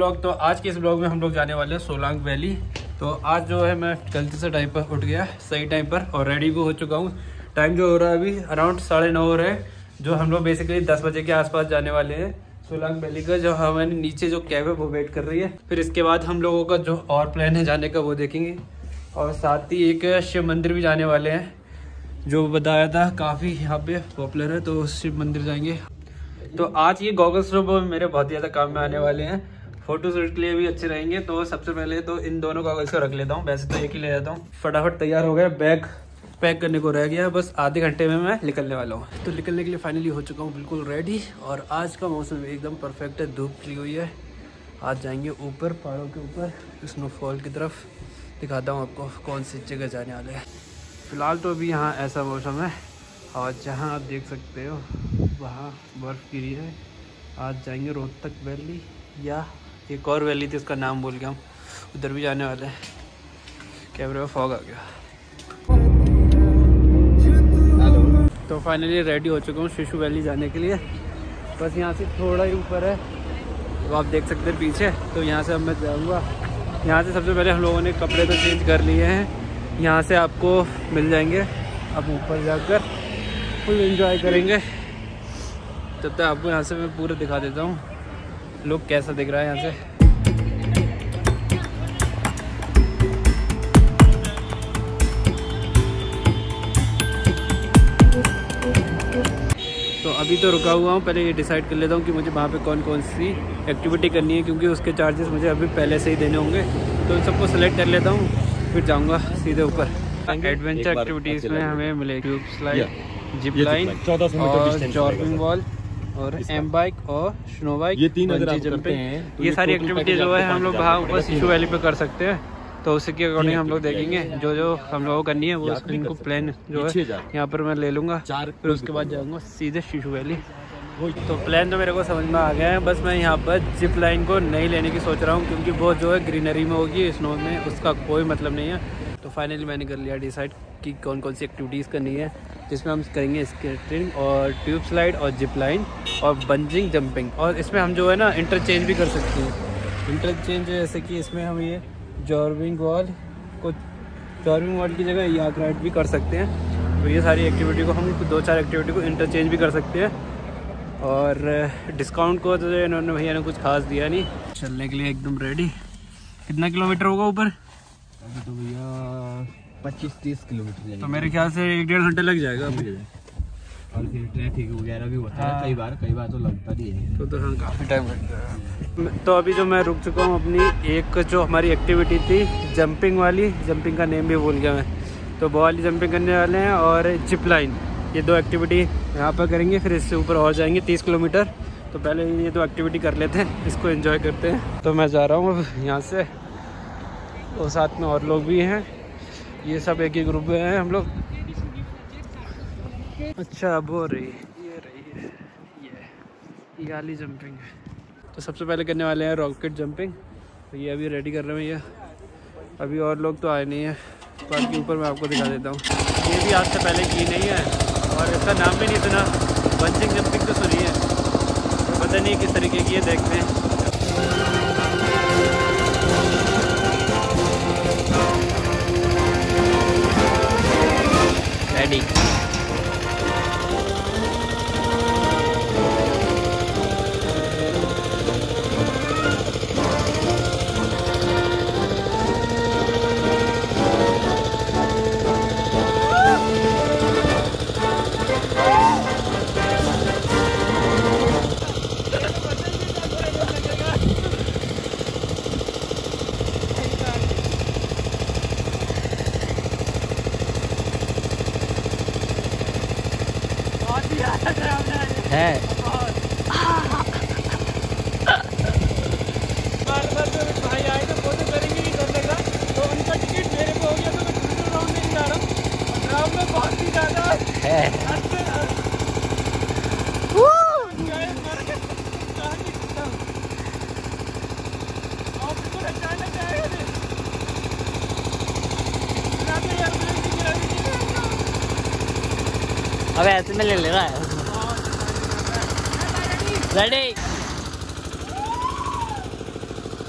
Blog. तो आज के इस ब्लॉग में हम लोग जाने वाले हैं सोलांग वैली। तो आज जो है मैं गलती से टाइम पर उठ गया, सही टाइम पर, और रेडी भी हो चुका हूँ। टाइम जो हो रहा है अभी अराउंड 9:30 हो रहे हैं। जो हम लोग बेसिकली 10 बजे के आसपास जाने वाले हैं सोलांग वैली का। जो हमारे नीचे जो कैब है वो वेट कर रही है। फिर इसके बाद हम लोगों का जो और प्लान है जाने का वो देखेंगे। और साथ ही एक शिव मंदिर भी जाने वाले हैं, जो बताया था काफ़ी यहाँ पे पॉपुलर है, तो शिव मंदिर जाएंगे। तो आज ये गॉगल्स जो मेरे बहुत ज़्यादा काम में आने वाले हैं, फोटो शूट के लिए भी अच्छे रहेंगे। तो सबसे पहले तो इन दोनों गॉगल्स को रख लेता हूँ, वैसे तो एक ही ले जाता हूँ। फटाफट तैयार हो गया, बैग पैक करने को रह गया, बस आधे घंटे में मैं निकलने वाला हूँ। तो निकलने के लिए फाइनली हो चुका हूँ बिल्कुल रेडी। और आज का मौसम एकदम परफेक्ट है, धूप खिली हुई है। आज जाएंगे ऊपर पहाड़ों के ऊपर, स्नोफॉल की तरफ। दिखाता हूँ आपको कौन सी जगह जाने वाले हैं। फ़िलहाल तो अभी यहाँ ऐसा मौसम है, और जहाँ आप देख सकते हो वहाँ बर्फ़ गिरी है। आज जाएंगे रोहतक वैली, या एक और वैली थी उसका नाम भूल गया हूँ, उधर भी जाने वाले हैं। कैमरे में फॉग आ गया। तो फाइनली रेडी हो चुका हूँ शिशु वैली जाने के लिए। बस यहाँ से थोड़ा ही ऊपर है, तो आप देख सकते हैं पीछे। तो यहाँ से अब मैं जाऊँगा। यहाँ से सबसे पहले हम लोगों ने कपड़े तो चेंज कर लिए हैं। यहाँ से आपको मिल जाएंगे। अब ऊपर जाकर फुल एंजॉय करेंगे। तब तक आपको यहाँ से मैं पूरा दिखा देता हूँ लोग कैसा दिख रहा है यहाँ से। तो अभी तो रुका हुआ हूँ, पहले ये डिसाइड कर लेता हूँ कि मुझे वहाँ पे कौन कौन सी एक्टिविटी करनी है, क्योंकि उसके चार्जेस मुझे अभी पहले से ही देने होंगे। तो इन सबको सेलेक्ट कर लेता हूँ, फिर जाऊँगा सीधे ऊपर। एडवेंचर एक्टिविटीज़ में हमें मिले ट्यूब स्लाइड, जिप लाइन, और जॉर्बिंग वॉल, और एम बाइक और स्नो बाइक, ये 3 जंपिंग। ये सारी एक्टिविटी जो है हम लोग वहाँ ऊपर शिशु वैली पे कर सकते हैं। तो उसी के अकॉर्डिंग हम लोग देखेंगे जो जो हम लोगों को करनी है, वो इनको प्लान जो है यहाँ पर मैं ले लूँगा। फिर उसके बाद जाऊँगा सीधे शिशु वैली। तो प्लान तो मेरे को समझ में आ गया है। बस मैं यहाँ पर जिप लाइन को नहीं लेने की सोच रहा हूँ, क्योंकि वो जो है ग्रीनरी में होगी, स्नो में उसका कोई मतलब नहीं है। तो फाइनली मैंने कर लिया डिसाइड कि कौन कौन सी एक्टिविटीज़ करनी है, जिसमें हम करेंगे स्केटिंग और ट्यूब स्लाइड और जिप लाइन और बंजिंग जंपिंग। और इसमें हम जो है ना इंटरचेंज भी कर सकते हैं। इंटरचेंज जैसे कि इसमें हम ये जॉर्बिंग वॉल की जगह याक राइड भी कर सकते हैं। तो ये सारी एक्टिविटी को हम 2-4 एक्टिविटी को इंटरचेंज भी कर सकते हैं। और डिस्काउंट को तो इन्होंने भैया ने कुछ खास दिया नहीं। चलने के लिए एकदम रेडी। कितना किलोमीटर होगा ऊपर? अभी तो भैया 25-30 किलोमीटर। तो मेरे ख्याल से 1-1.5 घंटे लग जाएगा अभी। और फिर ट्रैफिक वगैरह भी होता है कई बार तो लगता ही है। तो हाँ, काफ़ी टाइम लग जाएगा। तो अभी जो मैं रुक चुका हूँ अपनी एक जो हमारी एक्टिविटी थी जंपिंग वाली, जंपिंग का नेम भी भूल गया मैं, तो वो वाली जंपिंग करने वाले हैं। और जिप लाइन, ये 2 एक्टिविटी यहाँ पर करेंगे। फिर इससे ऊपर और जाएंगे 30 किलोमीटर। तो पहले ये 2 एक्टिविटी कर लेते हैं, इसको एंजॉय करते हैं। तो मैं जा रहा हूँ अब यहाँ से, और साथ में और लोग भी हैं। ये सब एक ही ग्रुप में हैं हम लोग। अच्छा अब हो रही है ये वाली जंपिंग है। तो सबसे पहले करने वाले हैं रॉकेट जंपिंग। तो ये अभी रेडी कर रहे हैं भैया। अभी और लोग तो आए नहीं हैं, बाकी ऊपर मैं आपको दिखा देता हूँ। ये भी आज से पहले की नहीं है, और इसका नाम भी नहीं सुना। बंजिंग जंपिंग तो सुनी है, तो पता नहीं किस तरीके की है, देखते हैं। रेडी। है भाई आए तो फोटो करेंगे नहीं करने का, तो उनका टिकट मेरे को हो गया। तो मैं दूसरे राउंड में नहीं जा रहा हूँ, राउंड में बहुत ही ज़्यादा है। अब ऐसे में ले रहा है। रेडी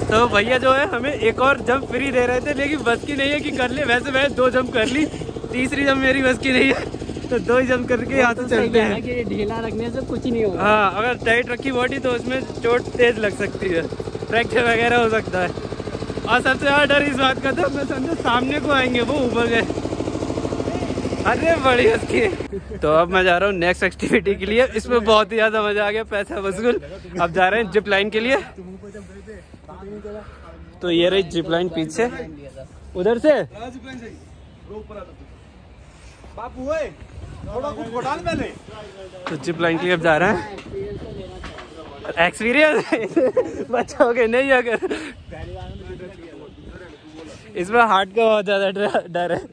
तो भैया जो है हमें एक और जंप फ्री दे रहे थे, लेकिन बस की नहीं है कि कर ले। वैसे मैं 2 जंप कर ली, तीसरी जंप मेरी बस की नहीं है, तो 2 ही जंप करके यहाँ से चलते हैं कि ढीला रखने से कुछ नहीं होगा। हाँ, अगर टाइट रखी बॉडी तो उसमें चोट तेज लग सकती है, फ्रैक्चर वगैरह हो सकता है। और सबसे ज़्यादा डर इस बात का था, मैं समझा सामने को आएंगे, वो ऊपर गए। अरे बड़ी हंसी। तो अब मैं जा रहा हूँ नेक्स्ट एक्टिविटी के लिए। इसमें बहुत ही ज़्यादा मज़ा आ गया, पैसा वसूल। अब जा रहे हैं जिप लाइन के लिए। तो ये रही जिप लाइन पीछे, उधर से तो जिप लाइन के लिए अब जा रहे हैं। एक्सपीरियंस बचाओगे नहीं अगर, इसमें हार्ट का बहुत ज़्यादा डर है।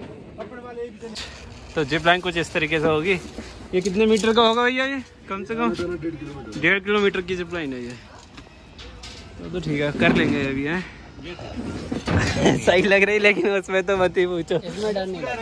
तो जिप लाइन कुछ इस तरीके से होगी। ये कितने मीटर का होगा भैया? ये कम से कम 1.5 किलोमीटर की जिप लाइन है ये। तो ठीक है, कर लेंगे अभी है। सही लग रही, लेकिन उसमें तो मत ही पूछो, इसमें डर नहीं।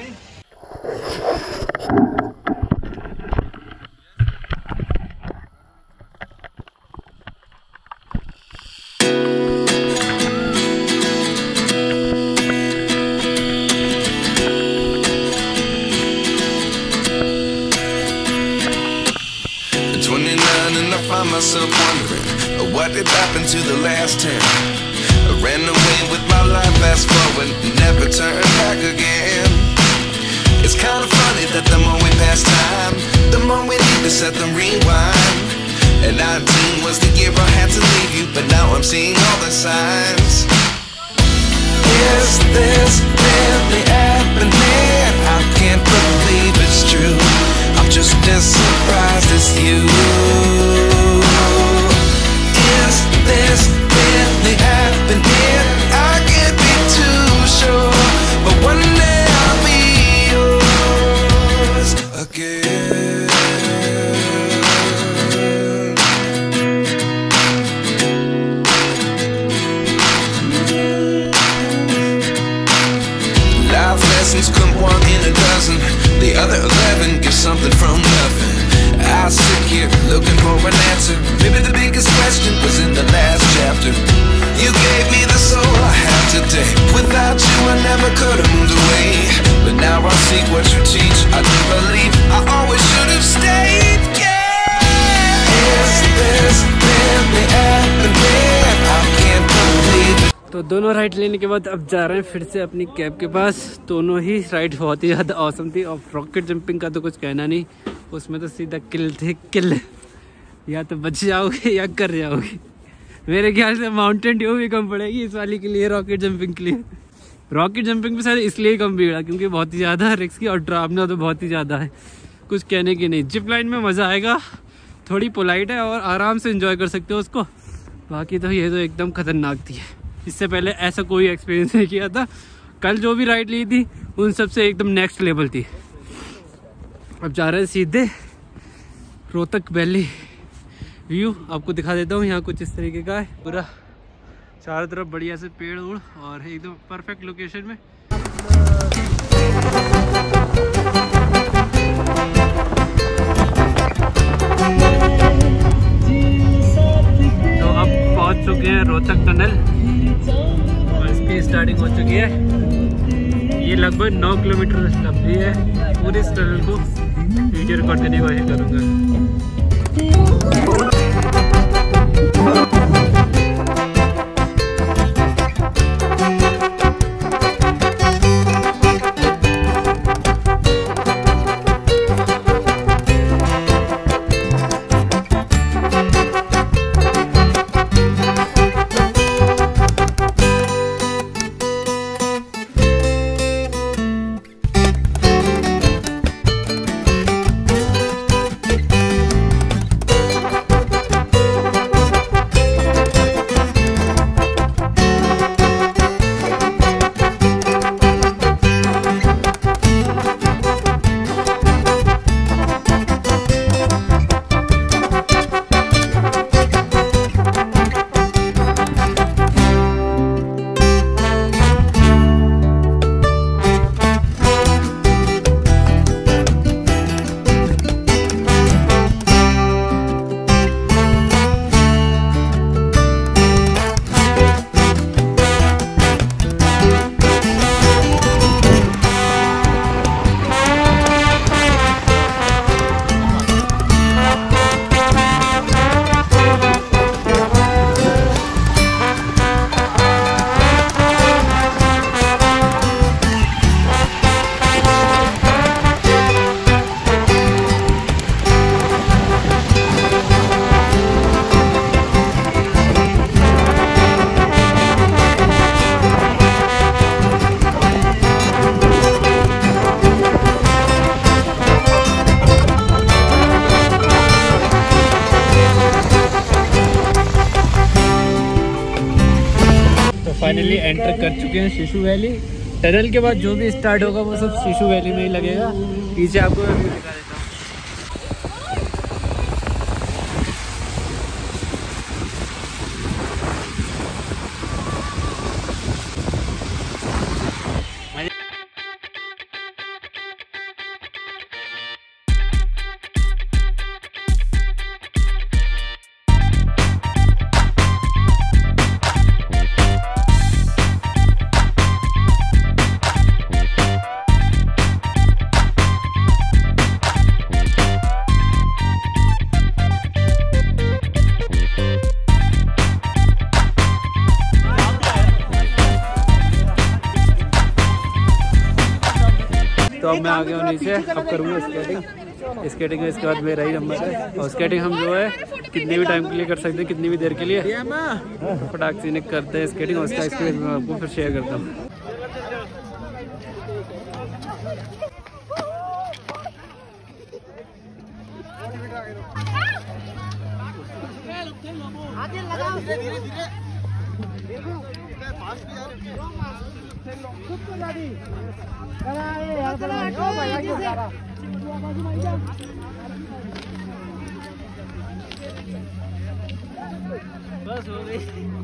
Myself wondering what did happen to the last 10. I ran away with my life, fast forward, never turn back again. It's kind of funny that the more we pass time, the more we need to set them rewind. And 19 was the year I had to leave you, but now I'm seeing all the signs. Is this really happening? I can't believe it's true. I'm just as surprised as you. Is this really happening? I can't be too sure, but one day I'll be yours again. Life lessons come 1 in a dozen. The other 11 give something from nothing. I sit here looking for an answer. Maybe the biggest question was in the last chapter. You gave me the soul I have today. Without you I never could have moved away. But now I see what you teach. I do believe I always should have stayed. Yeah. Is this really happening? I can't believe it. तो दोनों ride लेने के बाद अब जा रहे हैं फिर से अपनी कैब के पास। दोनों ही राइड बहुत ही ज़्यादा औसम थी, और रॉकेट जंपिंग का तो कुछ कहना नहीं, उसमें तो सीधा किल थे किल। या तो बच जाओगे या कर जाओगे। मेरे ख्याल से माउंटेन ड्यू भी कम पड़ेगी इस वाली के लिए, रॉकेट जंपिंग के लिए। रॉकेट जंपिंग पे शायद इसलिए कम भीड़ा, क्योंकि बहुत ही ज़्यादा रिस्की और डरावना तो बहुत ही ज़्यादा है, कुछ कहने की नहीं। जिप लाइन में मज़ा आएगा, थोड़ी पोलाइट है और आराम से इंजॉय कर सकते हो उसको। बाकी तो ये तो एकदम खतरनाक थी, इससे पहले ऐसा कोई एक्सपीरियंस नहीं किया था। कल जो भी राइड ली थी उन सब से एकदम नेक्स्ट लेवल थी। अब जा रहे हैं सीधे रोहतक वैली। व्यू आपको दिखा देता हूँ, यहाँ कुछ इस तरीके का है, पूरा चारों तरफ बढ़िया से पेड़ उड़ और एकदम परफेक्ट लोकेशन में। तो अब पहुँच चुके हैं रोहतक टनल और इसकी स्टार्टिंग हो चुकी है। ये लगभग 9 किलोमीटर लंबी है। पूरे इस टनल को वीडियो रिकॉर्ड करने की कोशिश करूँगा। फाइनली एंटर कर चुके हैं शिशु वैली। टनल के बाद जो भी स्टार्ट होगा वो सब शिशु वैली में ही लगेगा। पीछे आपको मैं दिखा देता हूँ। तो अब मैं आ गया हूँ नीचे, अब करूँगा स्केटिंग में इसके बाद मेरा ही नंबर है। और स्केटिंग हम जो है कितने भी टाइम के लिए कर सकते हैं, कितनी भी देर के लिए। फटाक से करते हैं स्केटिंग और उसका एक्सपीरियंस मैं आपको फिर शेयर करता हूँ। बस हो गई।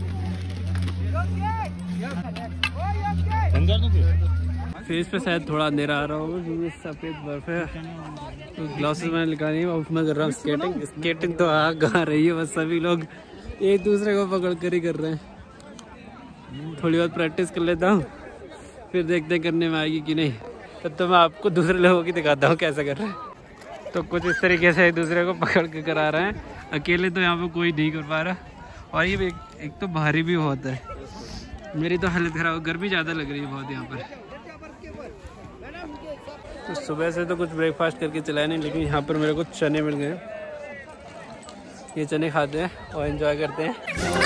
फेस पे शायद थोड़ा अंधेरा आ रहा होगा क्योंकि सफ़ेद बर्फ है। तो ग्लासेस मैंने निकाली है। अब मैं कर रहा हूँ स्केटिंग तो आ कहाँ रही है, बस सभी लोग एक दूसरे को पकड़ कर ही कर रहे हैं। थोड़ी बहुत प्रैक्टिस कर लेता हूँ, फिर देखते हैं करने में आएगी कि नहीं। तब तो मैं आपको दूसरे लोगों की दिखाता हूँ कैसे कर रहे हैं। तो कुछ इस तरीके से एक दूसरे को पकड़ के करा रहे हैं। अकेले तो यहाँ पे कोई नहीं कर पा रहा। और ये भी एक तो भारी भी बहुत है। मेरी तो हालत खराब, गर्मी ज़्यादा लग रही है बहुत यहाँ पर। तो सुबह से तो कुछ ब्रेकफास्ट करके चलाया नहीं, लेकिन यहाँ पर मेरे को चने मिल गए। ये चने खाते हैं और एंजॉय करते हैं।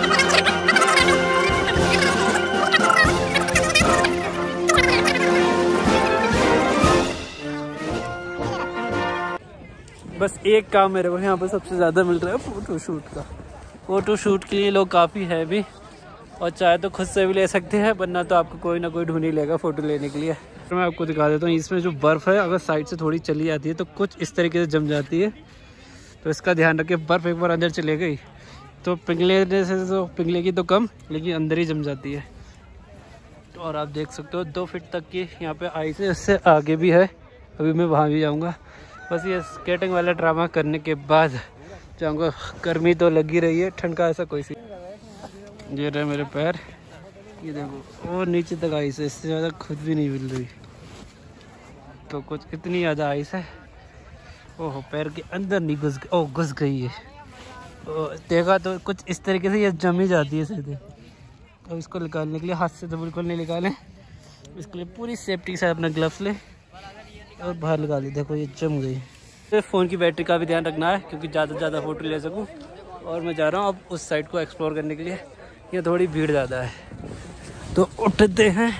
बस एक काम मेरे को यहाँ पर सबसे ज़्यादा मिल रहा है फ़ोटो शूट का। फ़ोटो शूट के लिए लोग काफ़ी है भी, और चाहे तो खुद से भी ले सकते हैं, वरना तो आपको कोई ना कोई ढूंढ ही लेगा फ़ोटो लेने के लिए। तो मैं आपको दिखा देता हूँ। इसमें जो बर्फ़ है अगर साइड से थोड़ी चली जाती है तो कुछ इस तरीके से जम जाती है। तो इसका ध्यान रखिए, बर्फ़ एक बार अंदर चले गई तो पिघलने से तो पिघलेगी तो कम, लेकिन अंदर ही जम जाती है। तो और आप देख सकते हो 2 फीट तक की यहाँ पे आइस है, इससे आगे भी है। अभी मैं वहाँ भी जाऊँगा। बस ये स्केटिंग वाला ड्रामा करने के बाद जाऊँगा। गर्मी तो लगी रही है, ठंड का ऐसा कोई सी। ये रहे मेरे पैर, ये देखो और नीचे तक आइस है, इससे ज़्यादा खुद भी नहीं मिल रही। तो कुछ इतनी ज़्यादा आइस है। ओह, पैर के अंदर नहीं घुस गई। ओह, घुस गई है। देखा तो कुछ इस तरीके से ये जम ही जाती है सीधे। तो इसको निकालने के लिए हाथ से तो बिल्कुल नहीं निकालें, इसके लिए पूरी सेफ्टी के साथ अपना ग्लव्स ले और बाहर लगा ली। देखो ये जम गई। तो फ़ोन की बैटरी का भी ध्यान रखना है क्योंकि ज़्यादा से ज़्यादा फ़ोटो ले सकूँ। और मैं जा रहा हूँ अब उस साइड को एक्सप्लोर करने के लिए। ये थोड़ी भीड़ ज़्यादा है, तो उठते हैं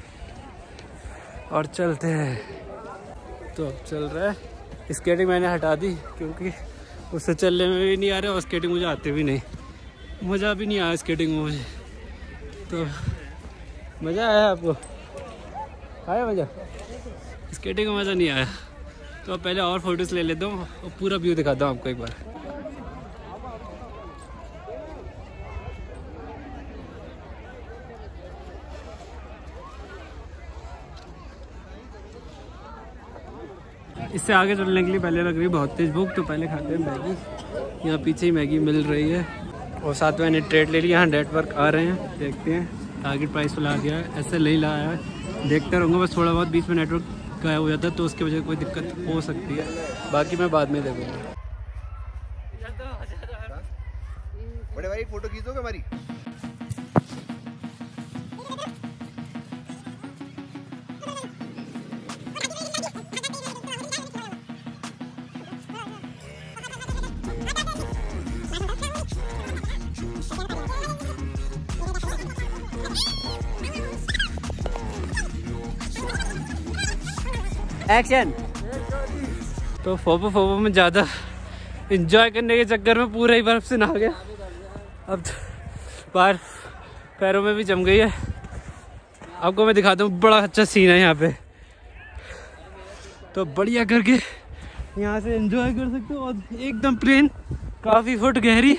और चलते हैं। तो अब चल रहा है। स्केटिंग मैंने हटा दी क्योंकि उससे चलने में भी नहीं आ रहा और स्केटिंग मुझे आती भी नहीं। मज़ा भी नहीं आया स्केटिंग में मुझे। तो मज़ा आया आपको? आया मज़ा? स्केटिंग का मज़ा नहीं आया। तो अब पहले और फोटोज़ ले लेता हूँ और पूरा व्यू दिखाता हूँ आपको एक बार। इससे आगे चलने के लिए पहले लग रही है बहुत तेज़ भूख। तो पहले खाते हैं मैगी। यहाँ पीछे ही मैगी मिल रही है और साथ में मैंने ट्रेड ले लिया। यहाँ नेटवर्क आ रहे हैं, देखते हैं। टारगेट प्राइस पर ला गया है, ऐसे नहीं लाया है। देखता रहूँगा, बस थोड़ा बहुत बीच में नेटवर्क गायब हो जाता है तो उसकी वजह से कोई दिक्कत हो सकती है। बाकी मैं बाद में देखूँगा। बड़े भाई फोटो खींचोगे हमारी? एक्शन। तो फोबो में ज़्यादा एंजॉय करने के चक्कर में पूरा ही बर्फ़ से नहा गया। अब बाहर पैरों में भी जम गई है। आपको मैं दिखाता हूँ, बड़ा अच्छा सीन है यहाँ पे, तो बढ़िया करके यहाँ से एंजॉय कर सकते हो। और एकदम प्लेन, काफ़ी फुट गहरी।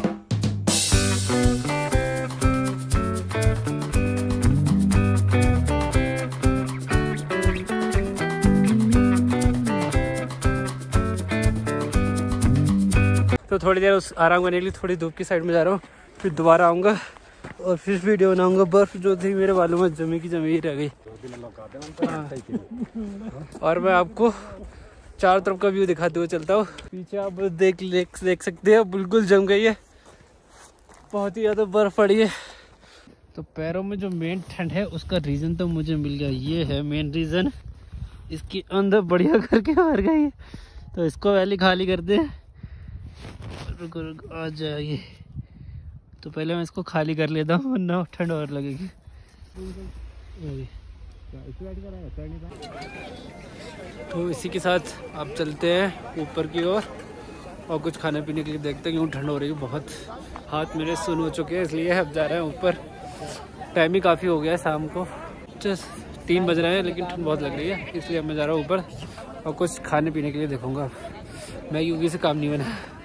तो थोड़ी देर उस आराम करने के लिए थोड़ी धूप की साइड में जा रहा हूँ, फिर दोबारा आऊँगा और फिर वीडियो बनाऊँगा। बर्फ़ जो थी मेरे बालों में जमी की जमी ही रह गई। और मैं आपको चारों तरफ का व्यू दिखाते हुए चलता हूँ। पीछे आप देख सकते हो, बिल्कुल जम गई है, बहुत ही ज़्यादा बर्फ़ पड़ी है। तो पैरों में जो मेन ठंड है उसका रीज़न तो मुझे मिल गया, ये है मेन रीज़न। इसके अंदर बढ़िया करके भर गई है, तो इसको पहले खाली कर दे। रुको आ जाइए, तो पहले मैं इसको खाली कर लेता हूँ वरना ठंड और लगेगी। तो इसी के साथ आप चलते हैं ऊपर की ओर और कुछ खाने पीने के लिए देखते हैं, क्यों ठंड हो रही है बहुत। हाथ मेरे सुन हो चुके हैं, इसलिए अब जा रहे हैं ऊपर। टाइम ही काफ़ी हो गया है, शाम को 3 बज रहे हैं, लेकिन ठंड बहुत लग रही है, इसलिए मैं जा रहा हूँ ऊपर और कुछ खाने पीने के लिए देखूँगा। मैगी वूगी से काम नहीं बना।